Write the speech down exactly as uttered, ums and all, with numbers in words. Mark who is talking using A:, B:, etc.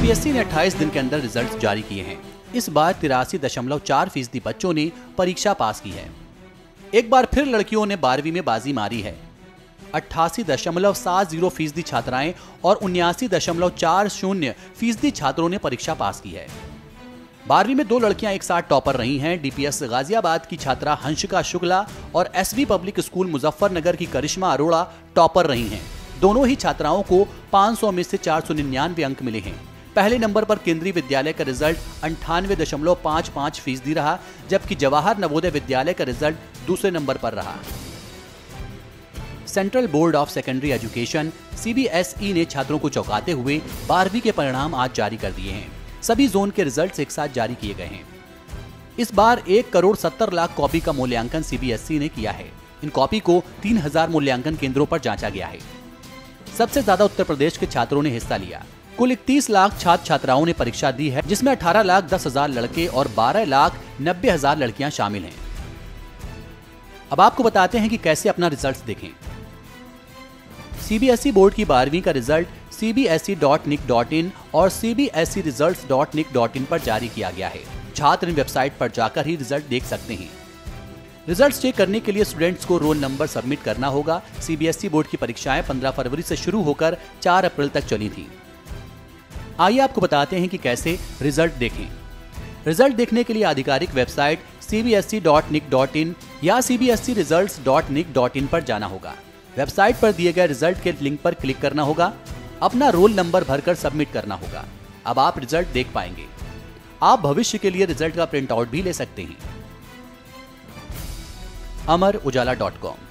A: CBSE ने अट्ठाईस दिन के अंदर रिजल्ट जारी किए हैं। इस बार तिरासी दशमलव चार फीसदी बच्चों ने परीक्षा पास की है। एक बार फिर लड़कियों ने बारहवीं में बाजी मारी है। अट्ठासी दशमलव सात जीरो फीसदी छात्राएं और उन्यासी दशमलव चार शून्य फीसदी छात्रों ने परीक्षा पास की है। बारहवीं में दो लड़कियां एक साथ टॉपर रही हैं। डीपीएस गाजियाबाद की छात्रा हंसिका शुक्ला और एसवी पब्लिक स्कूल मुजफ्फरनगर की करिश्मा अरोड़ा टॉपर रही हैं। दोनों ही छात्राओं को पाँच सौ में से चार सौ निन्यानवे अंक मिले हैं। पहले नंबर पर केंद्रीय विद्यालय का रिजल्ट अंठानवे दशमलव पाँच पाँच फीसदी रहा, जबकि जवाहर नवोदय विद्यालय का रिजल्ट दूसरे नंबर पर रहा। Central board of secondary education CBSE ने छात्रों को चौंकाते हुए बारहवीं के परिणाम आज जारी कर दिए हैं। सभी जोन के रिजल्ट्स एक साथ जारी किए गए हैं। इस बार एक करोड़ सत्तर लाख कॉपी का मूल्यांकन सीबीएसई ने किया है। इन कॉपी को तीन हजार मूल्यांकन केंद्रों पर जांचा गया है। सबसे ज्यादा उत्तर प्रदेश के छात्रों ने हिस्सा लिया। कुल इकतीस लाख छात्र छात्राओं ने परीक्षा दी है, जिसमें अठारह लाख दस हजार लड़के और बारह लाख नब्बे हजार लड़कियां शामिल हैं। अब आपको बताते हैं कि कैसे अपना रिजल्ट देखें। सीबीएसई बोर्ड की बारहवीं का result C B S E dot nic dot in और C B S E results dot nic dot in पर जारी किया गया है। छात्र इन वेबसाइट पर जाकर ही रिजल्ट देख सकते हैं। रिजल्ट चेक करने के लिए स्टूडेंट्स को रोल नंबर सबमिट करना होगा। सीबीएसई बोर्ड की परीक्षाएं पंद्रह फरवरी से शुरू होकर चार अप्रैल तक चली थी। आइए आपको बताते हैं कि कैसे रिजल्ट देखें। रिजल्ट देखने के लिए आधिकारिक website C B S E dot nic dot in या C B S E results dot nic dot in पर जाना होगा। वेबसाइट पर दिए गए रिजल्ट के लिंक पर क्लिक करना होगा। अपना रोल नंबर भरकर सबमिट करना होगा। अब आप रिजल्ट देख पाएंगे। आप भविष्य के लिए रिजल्ट का प्रिंट आउट भी ले सकते हैं। Amar Ujala dot com